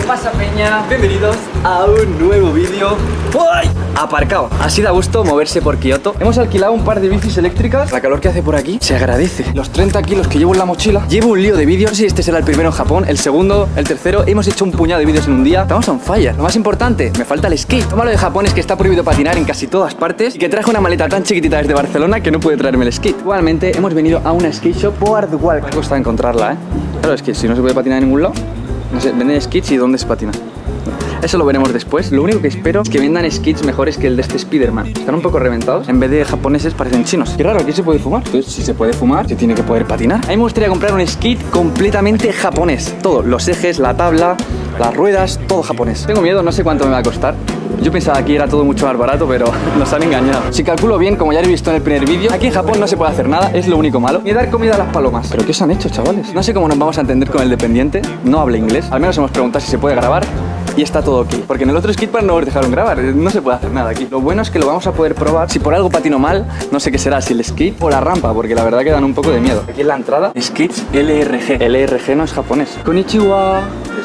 pasa, peña? Bienvenidos a un nuevo vídeo. ¡Uy! Aparcado. Así da gusto moverse por Kioto. Hemos alquilado un par de bicis eléctricas. La calor que hace por aquí se agradece. Los 30 kilos que llevo en la mochila. Llevo un lío de vídeos. Sí, este será el primero en Japón, el segundo, el tercero. Hemos hecho un puñado de vídeos en un día. Estamos on fire. Lo más importante, me falta el skate. Lo malo de Japón es que está prohibido patinar en casi todas partes y que traje una maleta tan chiquitita desde Barcelona que no pude traerme el skate. Igualmente, hemos venido a una skate shop Boardwalk. Me ha costado encontrarla, Claro, es que si no se puede patinar en ningún lado, no sé, venden skates y dónde se patina. Eso lo veremos después. Lo único que espero es que vendan skates mejores que el de este Spider-Man. Están un poco reventados. En vez de japoneses parecen chinos. Qué raro, aquí se puede fumar. Entonces, si se puede fumar, se tiene que poder patinar. A mí me gustaría comprar un skate completamente japonés. Todo, los ejes, la tabla, las ruedas, todo japonés. Tengo miedo, no sé cuánto me va a costar. Yo pensaba que aquí era todo mucho más barato, pero nos han engañado. Si calculo bien, como ya he visto en el primer vídeo, aquí en Japón no se puede hacer nada, es lo único malo. Ni dar comida a las palomas. ¿Pero qué os han hecho, chavales? No sé cómo nos vamos a entender con el dependiente. No habla inglés. Al menos hemos preguntado si se puede grabar. Y está todo ok, porque en el otro skatepark no nos dejaron grabar, no se puede hacer nada aquí. Lo bueno es que lo vamos a poder probar. Si por algo patino mal, no sé qué será, si el skate o la rampa, porque la verdad que dan un poco de miedo. Aquí en la entrada, skates LRG. LRG no es japonés. Konnichiwa.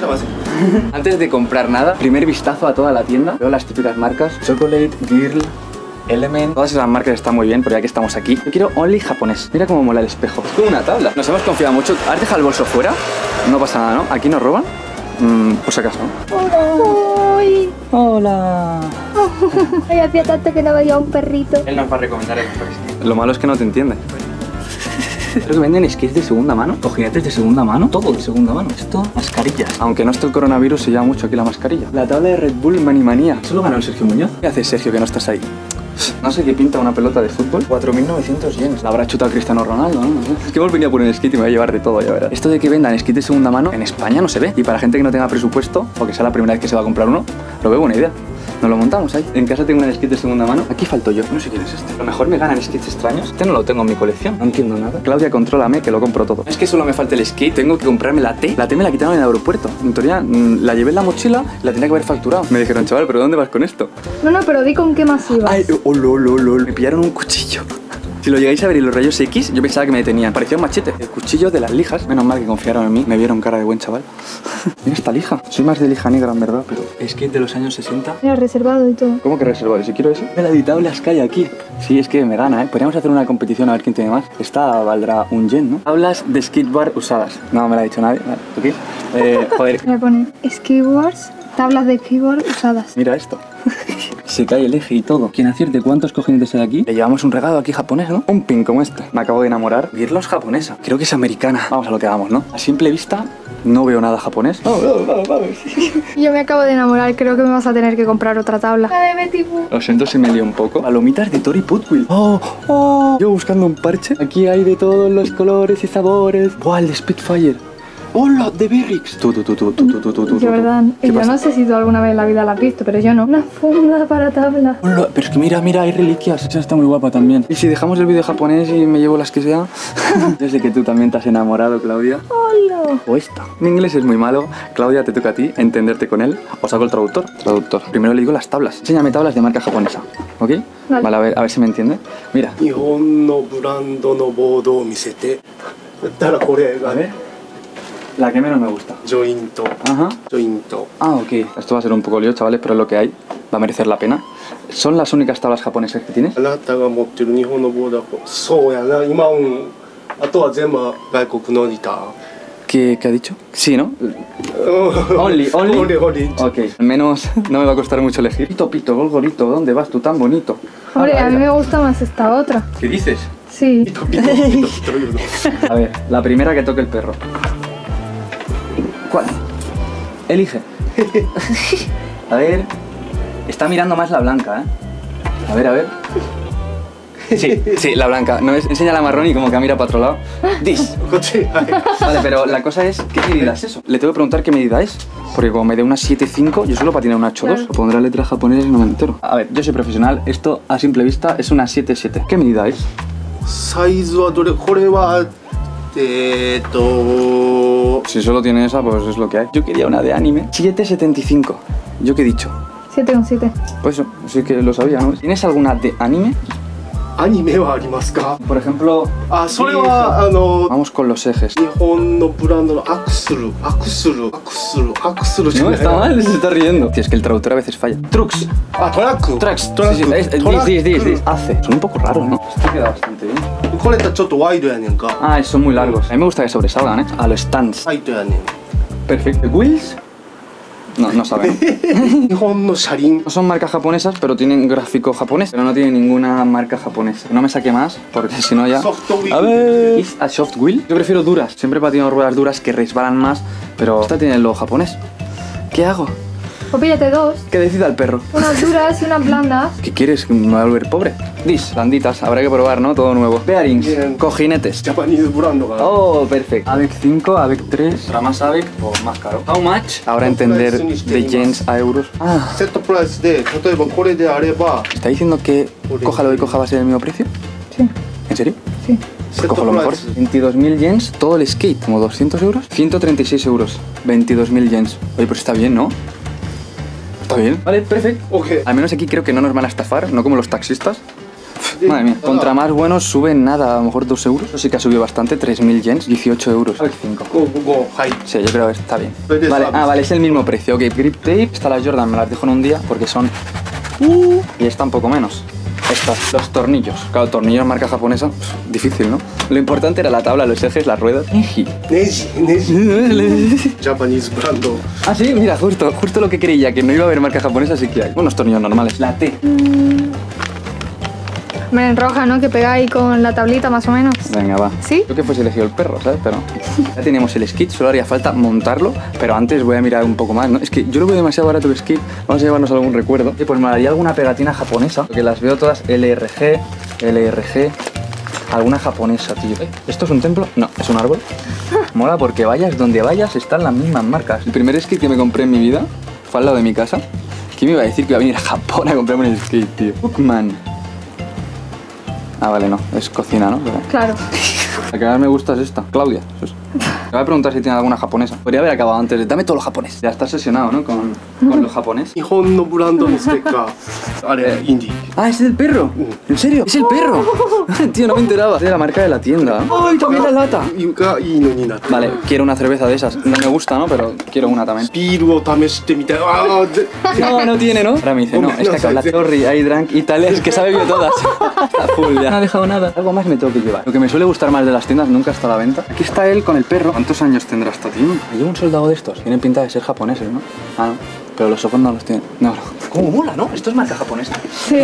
Antes de comprar nada, primer vistazo a toda la tienda. Veo las típicas marcas, Chocolate, Girl, Element. Todas esas marcas están muy bien, pero ya que estamos aquí, yo quiero only japonés. Mira cómo mola el espejo. Es como una tabla. Nos hemos confiado mucho. ¿Has dejado el bolso fuera? No pasa nada, ¿no? ¿Aquí nos roban? Por si acaso, ¿no? Hola. Hola. Ay, hacía tanto que no veía un perrito. Él nos va a recomendar el mejor skate. Lo malo es que no te entiende. Creo que venden skates de segunda mano, o jinetes de segunda mano, todo de segunda mano. Esto, mascarillas. Aunque no esté el coronavirus, se llama mucho aquí la mascarilla. La tabla de Red Bull Manimanía. ¿Solo ganó el Sergio Muñoz? ¿Qué haces, Sergio, que no estás ahí? No sé qué pinta una pelota de fútbol. 4.900 yens. La habrá chutado Cristiano Ronaldo, ¿no? No sé. Es que hemos venido a poner skate y me voy a llevar de todo, ya verás. Esto de que vendan skate de segunda mano en España no se ve. Y para gente que no tenga presupuesto, o que sea la primera vez que se va a comprar uno, lo veo buena idea. Nos lo montamos ahí. En casa tengo un skate de segunda mano. Aquí falto yo. No sé quién es este. A lo mejor me ganan skates extraños. Este no lo tengo en mi colección. No entiendo nada. Claudia, contrólame, que lo compro todo. Es que solo me falta el skate. Tengo que comprarme la T. La T me la quitaron en el aeropuerto. En teoría, la llevé en la mochila y la tenía que haber facturado. Me dijeron, chaval, ¿pero dónde vas con esto? No, pero di con qué más ibas. Ay, lol. Me pillaron un cuchillo. Si lo llegáis a ver y los rayos X, yo pensaba que me detenían. Parecía un machete. El cuchillo de las lijas. Menos mal que confiaron en mí. Me vieron cara de buen chaval. Mira esta lija. Soy más de lija negra, en verdad, pero skate de los años 60. Era reservado y todo. ¿Cómo que reservado? Si quiero eso. Mira la tablas que hay aquí. Sí, es que me gana, Podríamos hacer una competición a ver quién tiene más. Esta valdrá un yen, ¿no? Tablas de skatebar usadas. No me la ha dicho nadie. Vale, ok. Joder. Me pone skateboards, tablas de skateboard usadas. Mira esto. Se cae el eje y todo. Quien acierte cuántos cojinetes hay aquí. Le llevamos un regalo aquí japonés, ¿no? Un pin como este. Me acabo de enamorar. Girl es japonesa. Creo que es americana. Vamos a lo que vamos, ¿no? A simple vista no veo nada japonés. Vamos. Yo me acabo de enamorar. Creo que me vas a tener que comprar otra tabla. La de Betty Boo. Lo siento si me lío un poco. Palomitas de Tori Putwill. Oh. Yo buscando un parche. Aquí hay de todos los colores y sabores. Buah, el de Spitfire. ¡Hola! ¡De Berrix! Tú. Jordan, yo no sé si tú alguna vez en la vida la has visto, pero yo no. Una funda para tabla. Hola, pero es que mira, hay reliquias. Esa está muy guapa también. Y si dejamos el vídeo japonés y me llevo las que sea. Yo sé que tú también te has enamorado, Claudia. Hola. O esta. Mi inglés es muy malo. Claudia, te toca a ti entenderte con él. O saco el traductor. Primero le digo las tablas. Enséñame tablas de marca japonesa. ¿Ok? Vale, a ver si me entiende. Mira. A ver. La que menos me gusta. Jointo. Ajá. Jointo. Ah, ok. Esto va a ser un poco lío, chavales, pero es lo que hay. Va a merecer la pena. ¿Son las únicas tablas japonesas que tienes? ¿Qué ha dicho? Sí, ¿no? Only. Ok. Al menos no me va a costar mucho elegir. Pito, Golgorito, ¿dónde vas tú tan bonito? Hombre, a mí me gusta más esta otra. ¿Qué dices? Sí. A ver, la primera que toque el perro. ¿Cuál? Elige. A ver. Está mirando más la blanca, A ver. Sí, la blanca. No es, enseña la marrón y como que mira para otro lado. This. Vale, pero la cosa es, ¿qué medida es eso? Le tengo que preguntar qué medida es. Porque como me dé una 7.5, yo solo patiné una 8.2. Claro. Pondré letras japonesas y no me entero. A ver, yo soy profesional. Esto a simple vista es una 7.7. ¿Qué medida es? Si solo tiene esa, pues es lo que hay. Yo quería una de anime. 7.75. ¿Yo qué he dicho? 7,7. Pues eso, sí que lo sabía, ¿no? ¿Tienes alguna de anime? アニメはありますか？ Por ejemplo, あ、それは vamos con los ejes. 日本のブランドのアクスルじゃ No ない está mal, se está riendo. Tío, es que el traductor a veces falla. Trucks. あ、トラック Trucks. トラッ Sí, ク sí, トラック this. Hace. Son un poco raros, ¿no? Esto queda bastante bien. これちょっとワイドやねんか Ah, son muy largos. A mí me gusta que sobresalgan, ¿eh? A los stands. ワイドやねん Perfecto. ¿Wheels? No, no saben. 日本の車輪 No son marcas japonesas, pero tienen gráfico japonés. Pero no tienen ninguna marca japonesa. No me saque más, porque si no ya... Soft wheel. A ver... ¿Es a soft wheel? Yo prefiero duras. Siempre he patido ruedas duras que resbalan más. Pero esta tiene el logo japonés. ¿Qué hago? O píllate dos. Que decida el perro. Unas duras y unas blandas. ¿Qué quieres? ¿Me voy a volver pobre? Dis, blanditas. Habrá que probar, ¿no? Todo nuevo. Bearings. Bien. Cojinetes. ジャパニーズブランドが Oh, perfecto. AVEC 5, AVEC 3. ¿Para más AVEC o más caro? How much? Ahora entender de yens a euros. Ah, セットプライスで例えばこれであれば ¿está diciendo que coja lo que coja va a ser el mismo precio? Sí, ¿En serio? sí. Pues cojo lo mejor. 22.000 yens, todo el skate, como 200 euros. 136 euros, 22.000 yens. Oye, pues está bien, ¿no? Está bien. Vale, perfecto. オッケー Al menos aquí creo que no nos van a estafar, no como los taxistas. Madre mía, contra más buenos sube nada, a lo mejor 2 euros. Eso sí que ha subido bastante, 3.000 yens, 18 euros. AVEC 5. 5はい Sí, yo creo que está bien. Pero Vale, está- vale, es el mismo precio. Ok, grip tape, está la Jordan, me las dejo en un día porque son... Y esta un poco menos. Estas, los tornillos. Claro, tornillos marca japonesa, difícil, ¿no? Lo importante era la tabla, los ejes, las ruedas. Eji. ネジジャパニーズブランド Ah, sí, mira, justo lo que creía, que no iba a haber marca japonesa, sí que hay. Unos tornillos normales. La T. Me enroja, ¿no? Que pegáis con la tablita más o menos. Venga, va. ¿Sí? Creo que fuese elegido el perro, ¿sabes? Pero ya teníamos el skate, solo haría falta montarlo, pero antes voy a mirar un poco más, ¿no? Es que yo lo veo demasiado barato el skate, vamos a llevarnos algún recuerdo. Y pues me haría alguna pegatina japonesa, porque las veo todas LRG, alguna japonesa, tío. ¿Esto es un templo? No, es un árbol. Mola porque vayas donde vayas están las mismas marcas. El primer skate que me compré en mi vida fue al lado de mi casa. ¿Quién me iba a decir que iba a venir a Japón a comprarme un skate, tío? Hookman. Ah, vale, no, es cocina, ¿no? Pero... Claro. La que más me gusta es esta, Claudia. Eso es. Te voy a preguntar si tiene alguna japonesa. Podría haber acabado antes de dame todo lo japonés. Ya estás obsesionado, ¿no? Con lo japonés. 日本のブランドのステッカーあれインディ Ah, ¿es del perro? ¿En serio? ¡Es el perro! Tío, no me enteraba. Es de la marca de la tienda. ¡Ay, también la lata! がいいのになって Vale, quiero una cerveza de esas. No me gusta, ¿no? Pero quiero una también. ビールを試してみたいあーで No, no tiene, ¿no? Ahora me dice, no, es que acá la Torri, hay drunk y tal, es que sabe bien todas. Está full ya. No ha dejado nada. Algo más me tengo que llevar. Lo que me suele gustar más de las tiendas nunca está a la venta. Aquí está él con el perro. ¿Cuántos años tendrá esta tío? Lleva un soldado de estos. Tienen pinta de ser japoneses, ¿no? Ah, no. Pero los ojos no los tienen. No. ¿Cómo mola, no? Esto es marca japonesa. Sí.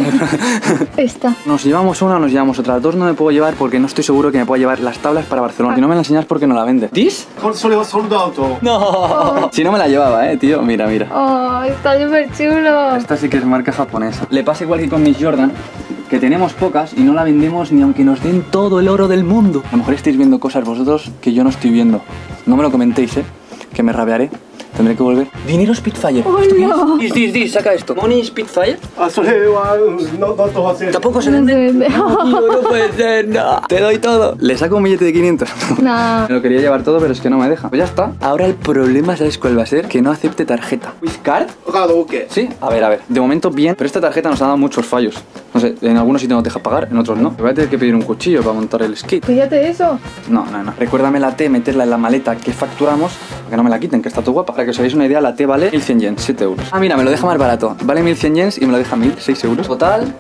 Esta. Nos llevamos una o nos llevamos otra. Las dos no me puedo llevar porque no estoy seguro que me pueda llevar las tablas para Barcelona. Si no me la enseñas porque no la vende. ¿Dis? それはソルドアウト No. Si no me la llevaba, tío. Mira, mira. Oh, está súper chulo. Esta sí que es marca japonesa. Le pasa igual que con mis Jordan, que tenemos pocas y no la vendemos ni aunque nos den todo el oro del mundo. A lo mejor estáis viendo cosas vosotros que yo no estoy viendo. No me lo comentéis, que me rabiaré. Tendré que volver. Dinero Spitfire. Oh, ¿Esto qué no. es? Dis, saca esto. Money Spitfire. あそれはノット発生 Tampoco se No vende. se vende. No puede ser, no. Te doy todo. Le saco un billete de 500. No. Me lo quería llevar todo, pero es que no me deja. Pues ya está. Ahora el problema, ¿sabes cuál va a ser? Que no acepte tarjeta. ¿With card? カード OK Sí, a ver. De momento bien, pero esta tarjeta nos ha dado muchos fallos. No sé, en algunos sitios nos deja pagar, en otros no. Me voy a tener que pedir un cuchillo para montar el skate. Fíjate eso. No. Recuérdame la T, meterla en la maleta que facturamos, para que no me la quiten, que está todo guapa. Para que os hagáis una idea, la T vale 1.100 yens, 7 euros. Ah, mira, me lo deja más barato. Vale 1.100 yens y me lo deja 1.000, 6 euros. Total.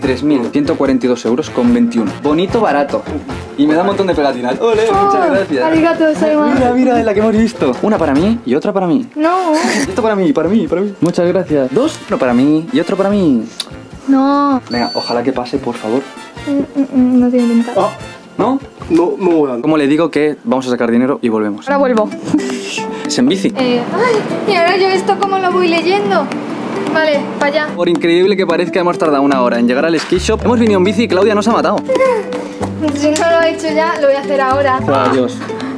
23.142 euros con 21. Bonito, barato. Y me da un montón de pegatinas. ¡Ole! Muchas gracias. Arigato gozaimasu. Mira, la que hemos visto. Una para mí y otra para mí. No. Esto para mí. Muchas gracias. Dos, uno para mí y otro para mí. No. Venga, ojalá que pase, por favor. No tiene pinta. あ ¿No? のやん Como le digo que vamos a sacar dinero y volvemos. Ahora vuelvo. Es en bici. Ay, y ahora yo esto cómo lo voy leyendo. Vale, para allá. Por increíble que parezca, hemos tardado una hora en llegar al skate shop. Hemos venido en bici y Claudia nos ha matado. Si no lo he hecho ya, lo voy a hacer ahora. Adiós.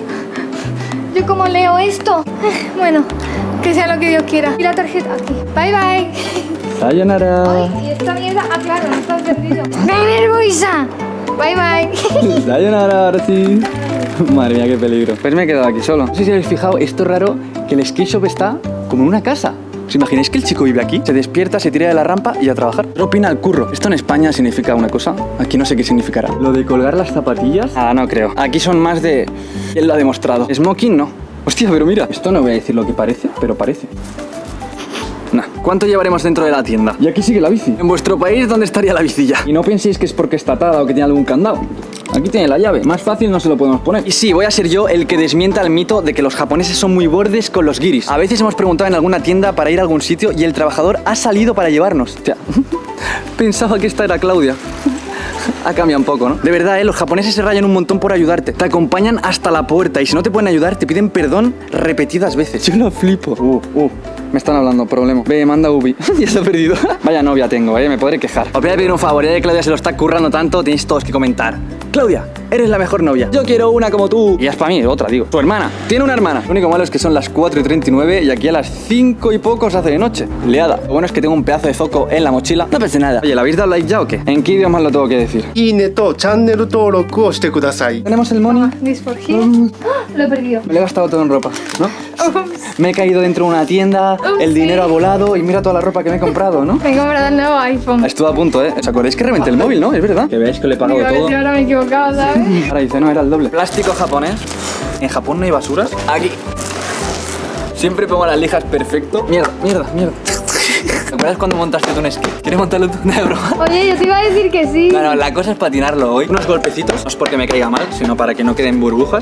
¿Yo cómo leo esto? Bueno, que sea lo que Dios quiera. Y la tarjeta aquí. Bye, bye. Sayonara. Ay, y esta mierda, ah, claro, no está encendido. ¡Me vergüenza! Bye, bye. Sayonara, ahora sí. Madre mía, qué peligro. Pues me he quedado aquí solo. No sé si habéis fijado, esto es raro, que el skate shop está como en una casa. ¿Os imagináis que el chico vive aquí? Se despierta, se tira de la rampa y a trabajar. ¿Qué opina el curro? Esto en España significa una cosa. Aquí no sé qué significará. ¿Lo de colgar las zapatillas? Ah, no creo. Aquí son más de... ¿Quién lo ha demostrado? Smoking, no. Hostia, pero mira. Esto no voy a decir lo que parece, pero parece. Nah. ¿Cuánto llevaremos dentro de la tienda? Y aquí sigue la bici. En vuestro país, ¿dónde estaría la bici ya? Y no penséis que es porque está atada o que tiene algún candado. Aquí tiene la llave. Más fácil no se lo podemos poner. Y sí, voy a ser yo el que desmienta el mito de que los japoneses son muy bordes con los guiris. A veces hemos preguntado en alguna tienda para ir a algún sitio y el trabajador ha salido para llevarnos. O sea, pensaba que esta era Claudia. Ha cambiado un poco, ¿no? De verdad, los japoneses se rayan un montón por ayudarte. Te acompañan hasta la puerta y si no te pueden ayudar, te piden perdón repetidas veces. Yo lo flipo. Me están hablando, problema. Ve, manda Ubi. Ya se ha perdido. Vaya novia tengo, me podré quejar. Os voy a pedir un favor, ya que Claudia se lo está currando tanto, tenéis todos que comentar. Claudia, eres la mejor novia. Yo quiero una como tú. Y ya es para mí, otra, digo. Tu hermana. Tiene una hermana. Lo único malo es que son las 4:39 y aquí a las 5 y poco se hace de noche. Liada. Lo bueno es que tengo un pedazo de foco en la mochila. No pasa nada. Oye, ¿le habéis dado like ya o qué? ¿En qué idiomas lo tengo que decir? いいねとチャンネル登録をしてください。 Tenemos el money. This for here. Lo he perdido. Me lo he gastado todo en ropa, ¿no? Me he caído dentro de una tienda, el dinero ha volado y mira toda la ropa que me he comprado, ¿no? Me he comprado el nuevo iPhone. Estuvo a punto, ¿eh? ¿Os acordáis que reventé el móvil, no? Es verdad. Que veáis que le he pagado Digo, a ver todo. si ahora me he equivocado, ¿sabes? Ahora dice, no, era el doble. Plástico japonés. ¿En Japón no hay basuras? Aquí. Siempre pongo las lijas perfecto. Mierda. ¿Te acuerdas cuando montaste tú un esquí? ¿Quieres montarlo tú? No, broma. Oye, yo te iba a decir que sí. No, la cosa es patinarlo hoy. Unos golpecitos, no es porque me caiga mal, sino para que no queden burbujas.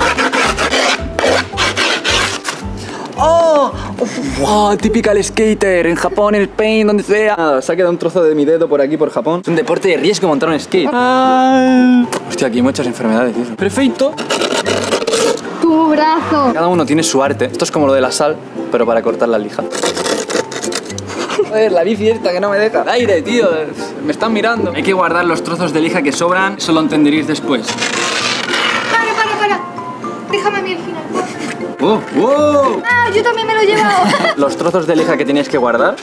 ¡Oh! ¡Wow! Típica skater en Japón, en Spain, donde sea. Nada, se ha quedado un trozo de mi dedo por aquí, por Japón. Es un deporte de riesgo montar un skate. Hostia, aquí hay muchas enfermedades, tío. Perfecto. Tu brazo. Cada uno tiene su arte. Esto es como lo de la sal, pero para cortar la lija. Joder, la bici esta que no me deja. Aire, tío. Me están mirando. Hay que guardar los trozos de lija que sobran. Eso lo entenderéis después. Para. Déjame a mí el final. ¡Wow! Ah, yo también me lo he llevado. Los trozos de lija que tenéis que guardar.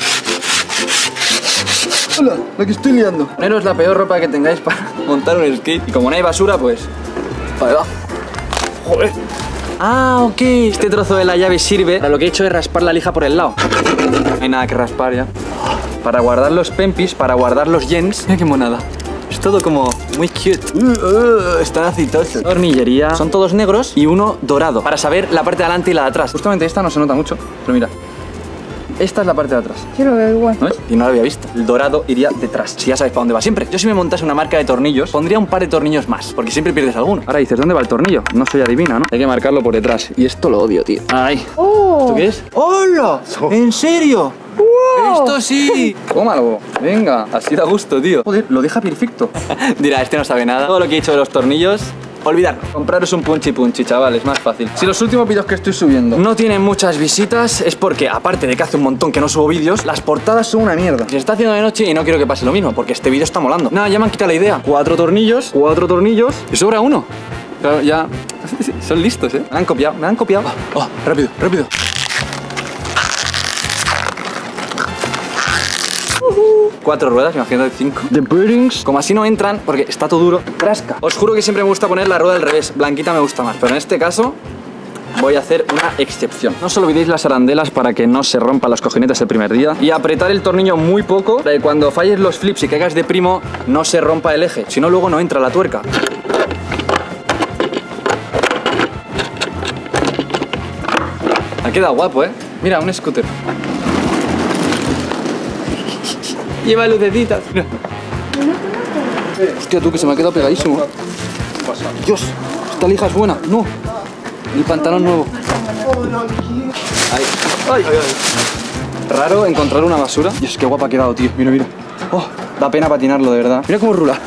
Hola, la que estoy liando. Poneros la peor ropa que tengáis para montar un skate. Y como no hay basura, pues... para debajo. Joder. Ah, ok. Este trozo de la llave sirve para lo que he hecho es raspar la lija por el lado. No hay nada que raspar ya. Para guardar los pempis, para guardar los yens. Mira qué monada. Es todo como muy cute. Están aceitosos. Hormiguería. Son todos negros y uno dorado. Para saber la parte de adelante y la de atrás. Justamente esta no se nota mucho, pero mira. Esta es la parte de atrás. Yo lo veo igual. ¿No ves? Y no lo había visto. El dorado iría detrás. Si ya sabéis para dónde va siempre. Yo si me montase una marca de tornillos, pondría un par de tornillos más. Porque siempre pierdes alguno. Ahora dices, ¿dónde va el tornillo? No soy adivina, ¿no? Hay que marcarlo por detrás. Y esto lo odio, tío. Ay. Oh. ¿Esto qué es? ¡Hola! ¿En serio? Wow. ¡Esto sí! Tómalo. Venga. Así da gusto, tío. Joder, lo deja perfecto. Dirá, este no sabe nada. Todo lo que he dicho de los tornillos... olvidadlo. Compraros un punchi, chavales, más fácil. Si los últimos vídeos que estoy subiendo no tienen muchas visitas, es porque, aparte de que hace un montón que no subo vídeos, las portadas son una mierda. Se está haciendo de noche y no quiero que pase lo mismo, porque este vídeo está molando. Nada, ya me han quitado la idea. 4 tornillos y sobra uno. Claro, ya... son listos, ¿eh? Me han copiado. Oh, rápido. 4 ruedas, imagínate 5. The bearings, como así no entran, porque está todo duro, rasca. Os juro que siempre me gusta poner la rueda al revés. Blanquita me gusta más, pero en este caso voy a hacer una excepción. No os olvidéis las arandelas para que no se rompan las cojinetas el primer día. Y apretar el tornillo muy poco, para que cuando falles los flips y caigas de primo, no se rompa el eje. Si no, luego no entra la tuerca. Ha quedado guapo, ¿eh? Mira, un scooter. Lleva lucecitas. Mira. Hostia, tú, que se me ha quedado pegadísimo. Dios, esta lija es buena. No. El pantalón nuevo. Ay. Raro encontrar una basura. Dios, qué guapa ha quedado, tío. Mira. Oh, da pena patinarlo, de verdad. Mira cómo rula.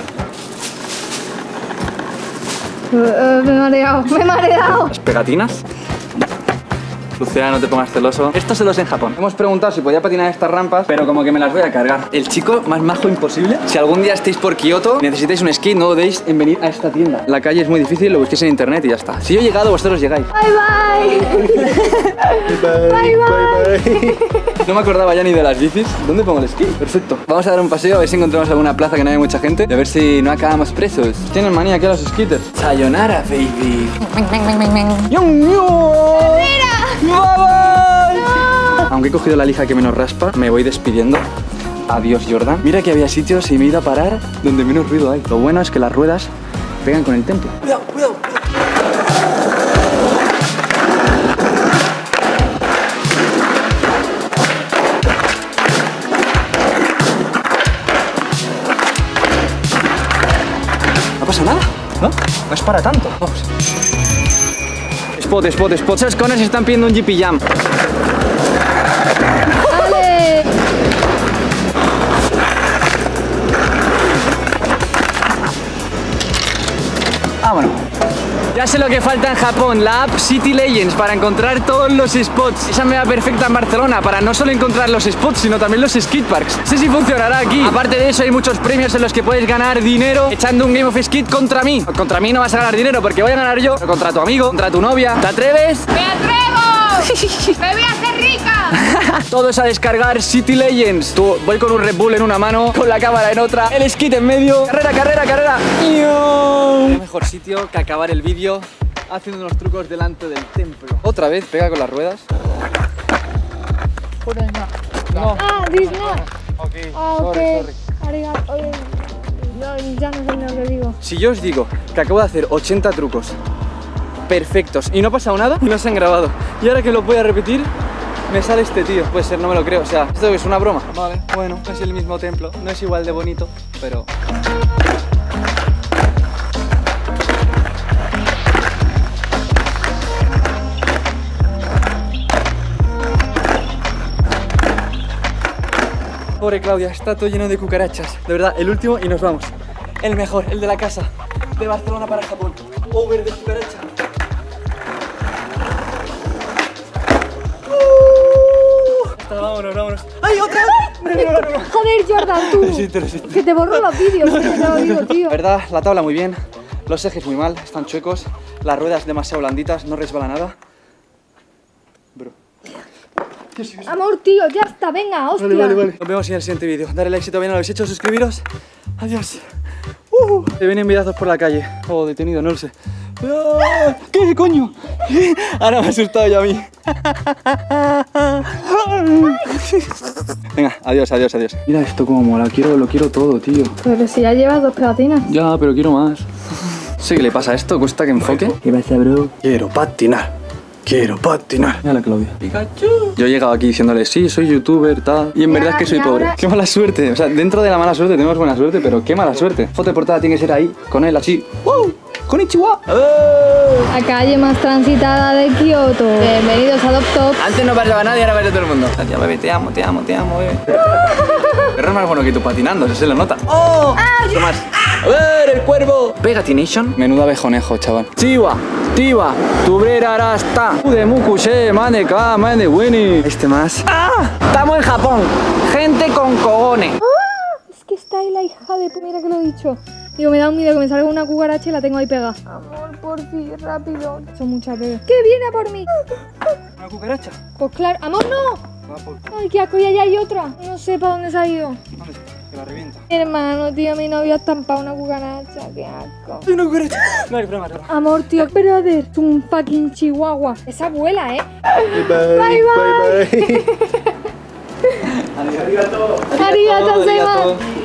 Me he mareado. Las pegatinas. Lucía, no te pongas celoso. Esto se los en Japón. Hemos preguntado si podía patinar estas rampas, pero como que me las voy a cargar. El chico más majo imposible. Si algún día estáis por Kioto, necesitáis un skate, no dudéis en venir a esta tienda. La calle es muy difícil, lo busquéis en internet y ya está. Si yo he llegado, vosotros llegáis. Bye. No me acordaba ya ni de las bicis. ¿Dónde pongo el skate? Perfecto. Vamos a dar un paseo a ver si encontramos alguna plaza que no haya mucha gente y a ver si no acabamos presos. Tienen manía aquí a los skaters. Sayonara, baby. ¡Vamos! Aunque he cogido la lija que menos raspa, me voy despidiendo. Adiós, Jordan. Mira que había sitios y me he ido a parar donde menos ruido hay. Lo bueno es que las ruedas pegan con el templo. Cuidado, cuidado. No pasa nada, ¿no? No es para tanto. Vamos. Spot, spot, spot. Esos cones están pidiendo un GP Jam. ¡Ale! Vámonos. Ya sé lo que falta en Japón, la app City Legends para encontrar todos los spots. Esa me va perfecta en Barcelona para no solo encontrar los spots, sino también los skateparks. No sé si funcionará aquí. Aparte de eso, hay muchos premios en los que puedes ganar dinero echando un Game of Skate contra mí. Contra mí no vas a ganar dinero porque voy a ganar yo, pero contra tu amigo, contra tu novia. ¿Te atreves? ¡Me atrevo! ¡Me voy a hacer rica! Todos a descargar City Legends. Tú, voy con un Red Bull en una mano, con la cámara en otra, el skate en medio. Carrera, carrera, carrera. ¡Qué mejor sitio que acabar el vídeo haciendo unos trucos delante del templo? Otra vez, pega con las ruedas. No. Ah, this no. Ok, Ah, ok. sorry. Arigato. No, ya no sé ni lo que digo. Si yo os digo que acabo de hacer 80 trucos perfectos y no ha pasado nada, no se han grabado. Y ahora que lo voy a repetir, me sale este tío. Puede ser, no me lo creo. O sea, ¿esto es una broma? Vale, bueno, es el mismo templo. No es igual de bonito, pero... Pobre Claudia, está todo lleno de cucarachas. De verdad, el último y nos vamos. El mejor, el de la casa. De Barcelona para Japón. Over de cucaracha. Hasta, vámonos, vámonos. ¡Ay, otra! Joder, Jordan, tú. Lo siento. Que te borro los vídeos, que te lo digo, tío. La verdad, la tabla muy bien. Los ejes muy mal, están chuecos. Las ruedas demasiado blanditas, no resbala nada. Bro. Amor, tío, ya está, venga, hostia. Nos vemos en el siguiente vídeo. Darle like si todavía no lo habéis hecho, suscribiros. Adiós. Te vienen videazos por la calle. Oh, detenido, no lo sé. ¡Ah! ¿Qué coño? Ahora me he asustado yo a mí. Venga, adiós, adiós, adiós. Mira esto como mola, lo quiero todo, tío. Pero si ya llevas 2 pegatinas. Ya, pero quiero más. Sí, ¿qué le pasa a esto? ¿Cuesta que enfoque? ¿Qué pasa, bro? Quiero patinar. Quiero patinar. Mira la Claudia. Pikachu. Yo he llegado aquí diciéndole, sí, soy youtuber, tal. Y en verdad es que soy pobre. Qué mala suerte. O sea, dentro de la mala suerte tenemos buena suerte, pero qué mala suerte. Foto de portada tiene que ser ahí, con él así. ¡Wow! ¡Konnichiwa! La calle más transitada de Kioto. Bienvenidos a DopTop. Antes no pasaba nadie, ahora vaya todo el mundo. Ya, bebé, te amo, bebé. Perro es más bueno que tú patinando, eso se lo nota. ¡Oh! ¿Qué más? A ver, el cuervo. Pegatination. Menudo abejonejo, chaval. Chiva, Tiba, Tubrera Arasta. De Mukushe, Maneka, Mane Winnie. Este más. ¡Ah! Estamos en Japón. Gente con cojones. Es que está ahí la hija de... Mira que lo he dicho. Digo, me da un miedo que me salga una cucaracha y la tengo ahí pegada. Amor, por fin, rápido. Son muchas bebés. ¿Qué viene a por mí? ¿Una cucaracha? Pues claro. ¡Amor, no! Ay, qué asco, y allá hay otra. No sé para dónde se ha ido. Que la revienta. Hermano, tío, mi novio ha estampado una cucaracha. Qué asco. Hay una cucaracha. No hay broma, broma. Amor, tío, brother, es un fucking chihuahua. Esa abuela, ¿eh? Bye bye. Arigato. Arigato, Seba.